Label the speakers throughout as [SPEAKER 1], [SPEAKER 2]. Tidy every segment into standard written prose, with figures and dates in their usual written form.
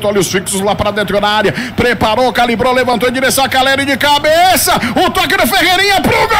[SPEAKER 1] momento, olhos fixos lá para dentro da área. Preparou, calibrou, levantou em direção a Caleri de cabeça. O toque do Ferreirinha pro gol!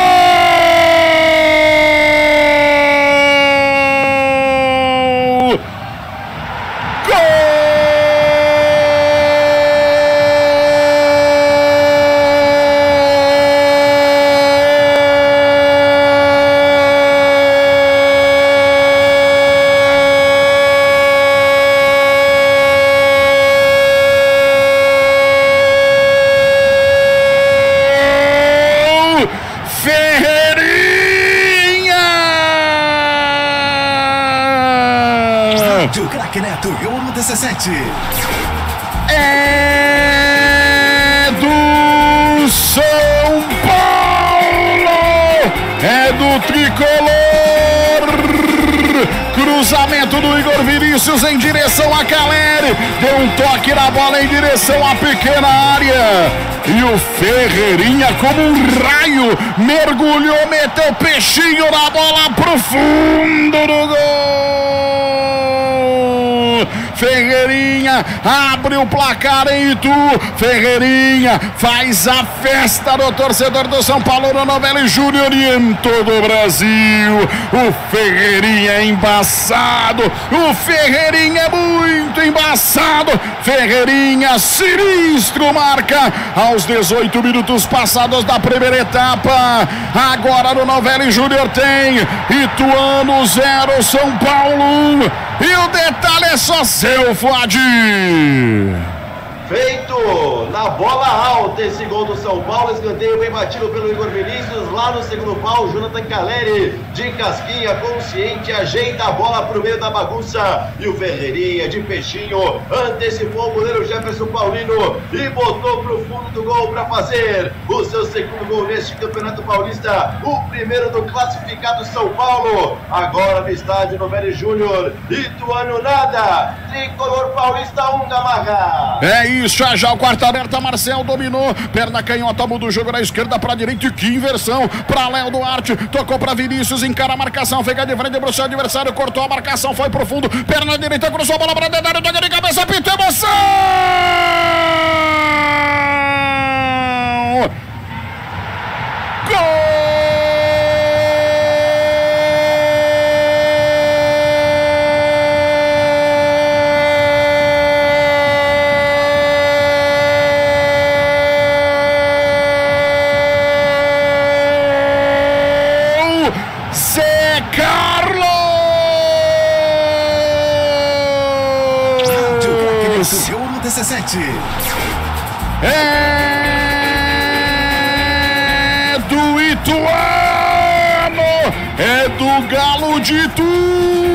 [SPEAKER 2] Rádio Craque Neto, Euro 17.
[SPEAKER 1] É do São Paulo, é do tricolor. Cruzamento do Igor Vinícius em direção a Caleri. Deu um toque na bola em direção à pequena área. E o Ferreirinha, como um raio, mergulhou, meteu peixinho na bola pro fundo do gol. Ferreirinha abre o placar em Itu. Ferreirinha faz a festa do torcedor do São Paulo no Novelli Júnior e em todo o Brasil. O Ferreirinha é embaçado. O Ferreirinha é muito embaçado. Ferreirinha sinistro, marca aos 18 minutos passados da primeira etapa. Agora no Novelli Júnior tem Ituano 0, São Paulo 1. E o detalhe é só seu, Fuad.
[SPEAKER 3] Feito na bola alta esse gol do São Paulo, escanteio bem batido pelo Igor Vinícius, lá no segundo pau, Jonathan Caleri de casquinha, consciente, ajeita a bola pro meio da bagunça, e o Ferreirinha de peixinho antecipou o goleiro Jefferson Paulino e botou pro fundo do gol para fazer o seu segundo gol neste Campeonato Paulista, o primeiro do classificado São Paulo, agora no estádio Novelli Júnior. Ituano nada, tricolor paulista 1, Gamarra.
[SPEAKER 1] É isso, já o quarto aberta, Marcel dominou, perna canhota, muda o jogo da esquerda pra direita, e que inversão, pra Léo Duarte, tocou pra Vinícius, encara a marcação, fica de frente pro seu adversário, cortou a marcação, foi pro fundo, perna direita, cruzou a bola pra dentro, toca de cabeça, pinta emoção! Gol! Zé Carlos!
[SPEAKER 2] Rádio Craque Neto, Euro 17.
[SPEAKER 1] É do Ituano! É do Galo de Itu!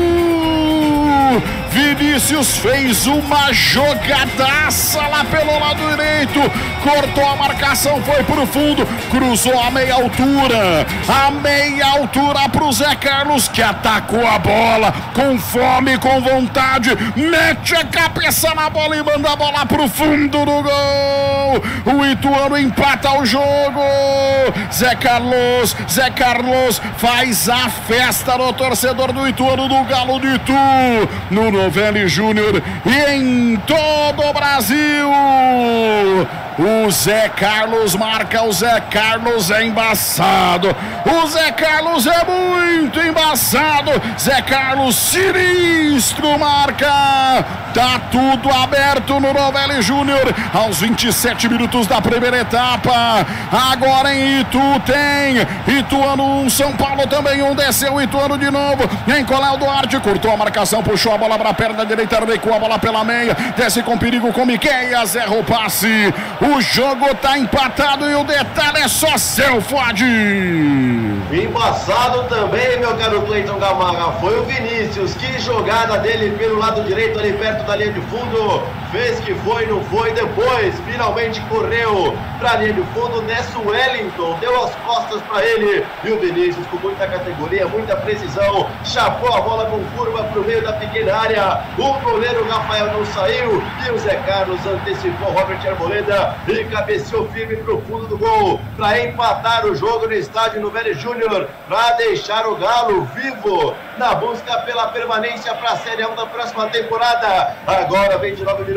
[SPEAKER 1] Vinícius fez uma jogadaça lá pelo lado direito, cortou a marcação, foi pro fundo, cruzou a meia altura pro Zé Carlos, que atacou a bola com fome, com vontade, mete a cabeça na bola e manda a bola pro fundo do gol. O Ituano empata o jogo. Zé Carlos faz a festa no torcedor do Ituano, do Galo de Itu, no Novelli Júnior e em todo o Brasil. O Zé Carlos marca, o Zé Carlos é embaçado, o Zé Carlos é muito embaçado, Zé Carlos sinistro marca, tá tudo aberto no Novelli Júnior, aos 27 minutos da primeira etapa, agora em Itu tem Ituano 1, São Paulo também 1, desceu Ituano de novo, em Coléo Duarte, cortou a marcação, puxou a bola para a perna direita, recuou a bola pela meia, desce com perigo com Miqueias, erra o passe. O jogo tá empatado e o detalhe é só seu, Fuad.
[SPEAKER 3] Embaçado também, meu caro Cleiton Gamarra, foi o Vinícius. Que jogada dele pelo lado direito, ali perto da linha de fundo. Fez que foi, não foi, depois finalmente correu pra linha de fundo. Nessa Wellington deu as costas pra ele. E o Vinícius, com muita categoria, muita precisão, chapou a bola com curva pro meio da pequena área. O goleiro Rafael não saiu e o Zé Carlos antecipou Robert Arboleda e cabeceou firme pro fundo do gol para empatar o jogo no estádio Novelli Júnior, para deixar o Galo vivo na busca pela permanência para a Série 1 da próxima temporada. Agora 29 minutos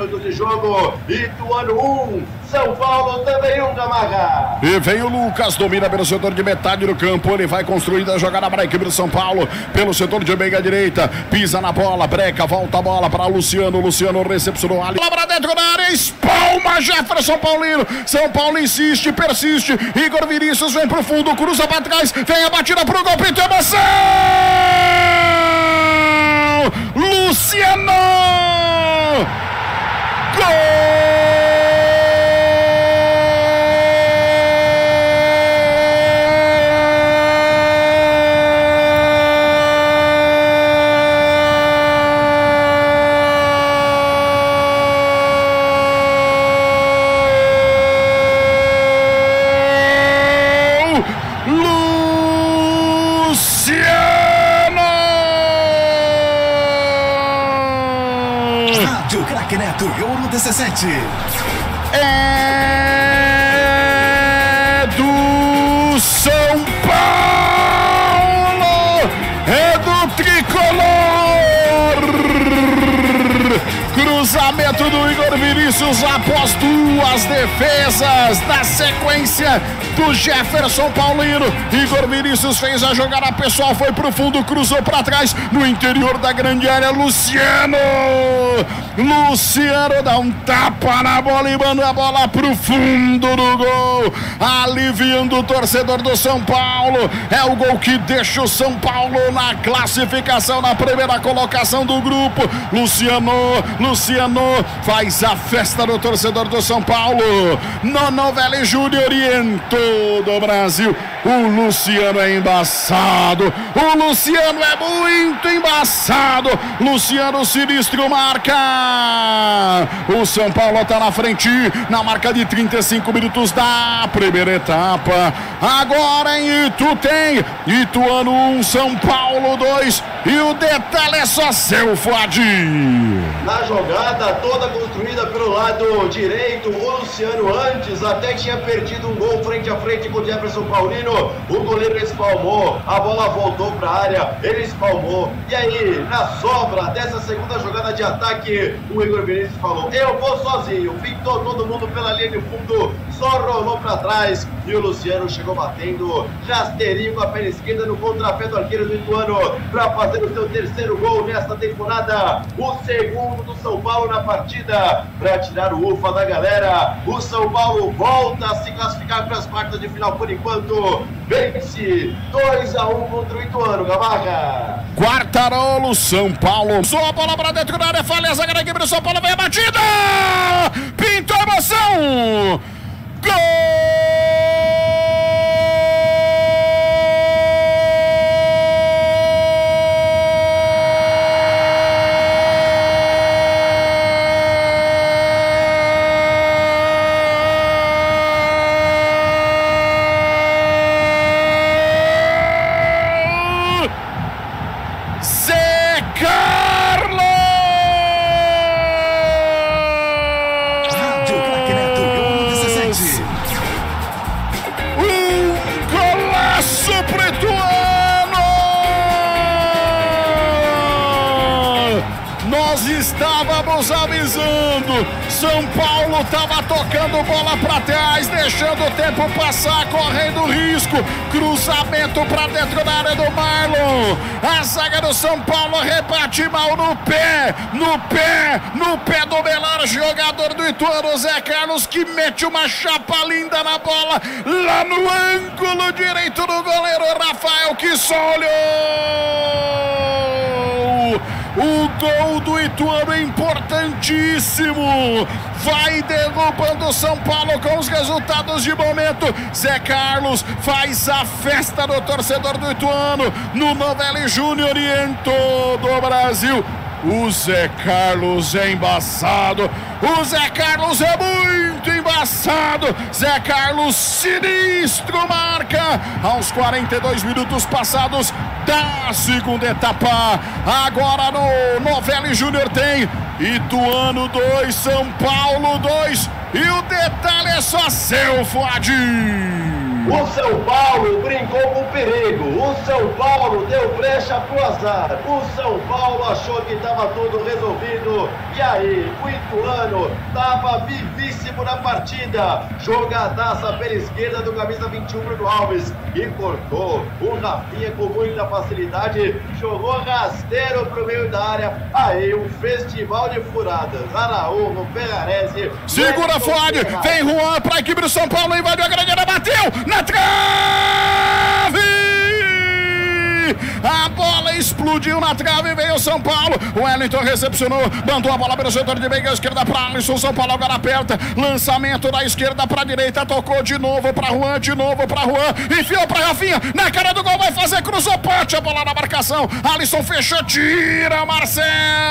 [SPEAKER 3] minutos de jogo. Ituano 1, São Paulo também 1, Gamarra.
[SPEAKER 1] E vem o Lucas, domina pelo setor de metade do campo. Ele vai construindo a jogada para a equipe do São Paulo. Pelo setor de meia direita, pisa na bola, breca, volta a bola para Luciano. Luciano recepcionou ali. Lá para dentro da área, espalma Jefferson Paulino. São Paulo insiste, persiste. Igor Vinícius vem pro fundo, cruza para trás. Vem a batida pro gol, pintou emoção! Luciano! Gol!
[SPEAKER 2] Rádio Craque Neto, Euro 17.
[SPEAKER 1] É do São Paulo, é do tricolor. Cruzamento do Igor Vinícius após duas defesas na sequência do Jefferson Paulino. Igor Vinícius fez a jogada pessoal, foi pro fundo, cruzou para trás, no interior da grande área, Luciano dá um tapa na bola e manda a bola pro fundo do gol, aliviando o torcedor do São Paulo. É o gol que deixa o São Paulo na classificação, na primeira colocação do grupo. Luciano faz a festa do torcedor do São Paulo no Novelli Júnior e em todo o Brasil. O Luciano é embaçado, o Luciano é muito embaçado. Luciano Sinistro marca. O São Paulo está na frente na marca de 35 minutos da primeira etapa. Agora em Itu tem Ituano 1, São Paulo 2 e o detalhe é só seu, Fuad.
[SPEAKER 3] Na jogada toda construída pelo lado direito, o Luciano antes até tinha perdido um gol frente a frente com o Jefferson Paulino. O goleiro espalmou, a bola voltou para a área, ele espalmou. E aí, na sobra dessa segunda jogada de ataque, o Igor Vinícius falou: eu vou sozinho. Pintou todo mundo pela linha de fundo, só rolou para trás. E o Luciano chegou batendo rasteirinho com a perna esquerda no contrapé do arqueiro do Ituano para fazer o seu terceiro gol nesta temporada. O segundo do São Paulo na partida para tirar o ufa da galera. O São Paulo volta a se classificar para as quartas de final por enquanto. Vence 2-1 contra o Ituano, Gamarra.
[SPEAKER 1] Quartarolo, São Paulo. Só a bola para dentro da área, falha a zaga da equipe do São Paulo, vem a batida! Pintou a emoção! Gol! Zé Carlos!
[SPEAKER 2] Rádio Craque Neto, Euro 17.
[SPEAKER 1] Golaço pro Ituano! Nós estávamos avisando, São Paulo estava tocando bola para trás, deixando o tempo passar, correndo risco. Cruzamento para dentro da área do Marlon. A zaga do São Paulo rebate mal no pé do melhor jogador do Ituano, Zé Carlos, que mete uma chapa linda na bola, lá no ângulo direito do goleiro Rafael, que só olhou. O gol do Ituano é importantíssimo. Vai derrubando o São Paulo com os resultados de momento. Zé Carlos faz a festa do torcedor do Ituano no Novelli Júnior e em todo o Brasil. O Zé Carlos é embaçado. O Zé Carlos é muito embaçado. Zé Carlos Sinistro marca aos 42 minutos passados da segunda etapa. Agora no Novelli Júnior tem Ituano 2, São Paulo 2. E o detalhe é só seu, Fuad.
[SPEAKER 3] O São Paulo brincou com o perigo. O São Paulo deu brecha pro azar. O São Paulo achou que estava tudo resolvido. E aí, o Ituano estava vivíssimo na partida. Jogadaça pela esquerda do camisa 21, Bruno Alves. E cortou. O Rafinha com muita facilidade. Jogou rasteiro pro meio da área. Aí, um festival de furadas. Araújo, Ferrarese.
[SPEAKER 1] Segura Ford. Vem Juan pra equipe do São Paulo. Invadiu a grande área. Bateu na trave. A bola explodiu na trave, veio o São Paulo. O Wellington recepcionou, mandou a bola pelo setor de meio, esquerda para Alisson. São Paulo agora aperta, lançamento da esquerda para a direita, tocou de novo para Juan, enfiou para Rafinha, na cara do gol, vai fazer, cruzou, pote, a bola na marcação. Alisson fechou, tira, Marcel.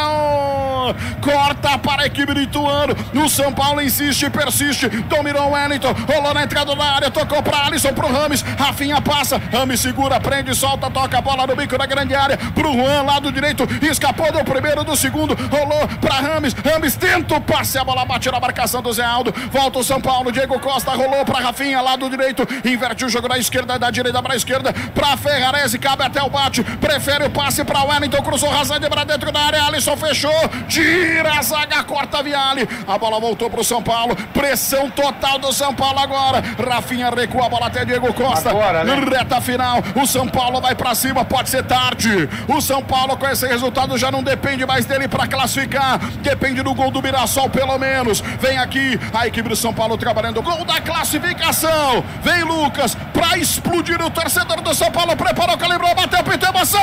[SPEAKER 1] Corta para a equipe do Ituano. O São Paulo insiste, persiste, dominou o Wellington, rolou na entrada da área, tocou para Alisson, pro Rames. Rafinha passa, Rames segura, prende, solta, toca a bola no bico da grande área pro Juan, lado direito, escapou do primeiro, do segundo, rolou pra Rames, Rames tenta o passe, a bola bate na marcação do Zé Aldo, volta o São Paulo, Diego Costa rolou pra Rafinha, lado direito, inverte o jogo da esquerda, da direita pra esquerda, pra Ferrarese, cabe até o bate, prefere o passe pra Wellington, cruzou Razande pra dentro da área, Alisson fechou, tira a zaga, corta a Viale, a bola voltou pro São Paulo, pressão total do São Paulo agora, Rafinha recua a bola até Diego Costa, agora, né? Reta final, o São Paulo vai pra cima, pode ser tarde. O São Paulo com esse resultado já não depende mais dele para classificar, depende do gol do Mirassol pelo menos. Vem aqui a equipe do São Paulo trabalhando, gol da classificação. Vem Lucas para explodir, o torcedor do São Paulo preparou, calibrou, bateu, pintou, emoção!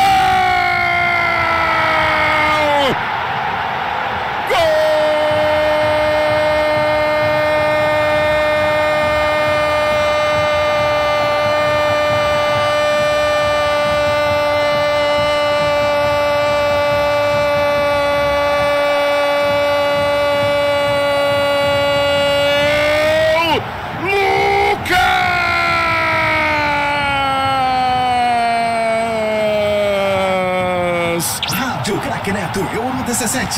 [SPEAKER 1] Gol!
[SPEAKER 2] Rádio Craque Neto Euro 17.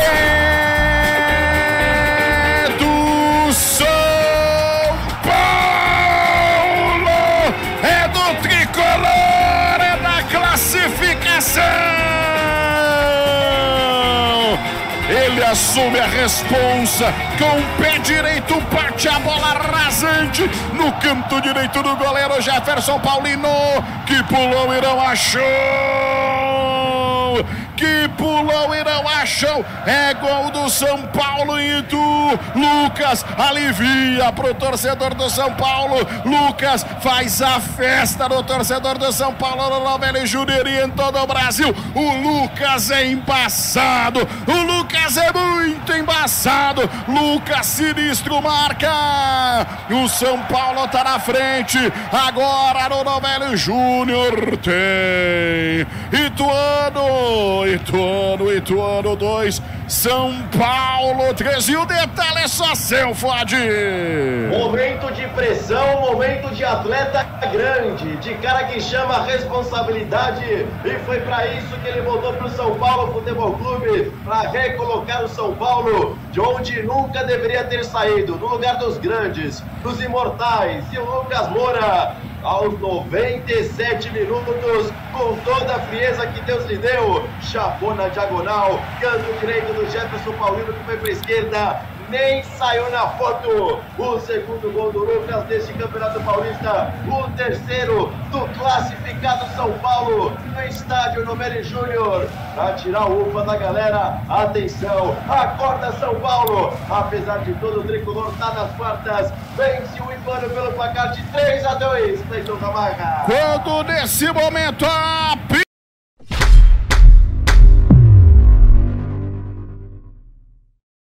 [SPEAKER 1] É do São Paulo, é do tricolor, é da classificação. Ele assume a responsa, com o pé direito bate a bola rasante no canto direito do goleiro Jefferson Paulino, que pulou e não achou. Que pulou e não achou, é gol do São Paulo. E Lucas alivia pro torcedor do São Paulo. Lucas faz a festa do torcedor do São Paulo no Novelli Júnior e em todo o Brasil. O Lucas é embaçado, o Lucas é muito embaçado. Lucas sinistro marca, o São Paulo tá na frente agora no Novelli Júnior. Tem Ituano 2, São Paulo 3. E o detalhe é só seu, Ford.
[SPEAKER 3] Momento de pressão, momento de atleta grande, de cara que chama a responsabilidade. E foi para isso que ele voltou pro São Paulo Futebol Clube, para recolocar o São Paulo de onde nunca deveria ter saído, no lugar dos grandes, dos imortais. E o Lucas Moura, aos 97 minutos, com toda a frieza que Deus lhe deu, chapou na diagonal, canto direito do Jefferson Paulino, que foi para a esquerda, nem saiu na foto. O segundo gol do Lucas neste Campeonato Paulista, o terceiro do classificado São Paulo, no estádio Novelli Júnior, para tirar o ufa da galera. Atenção, acorda São Paulo, apesar de todo o tricolor tá nas quartas, vence o Ituano pelo placar de 3-2, Cleiton Gamarra.
[SPEAKER 1] Quando nesse momento a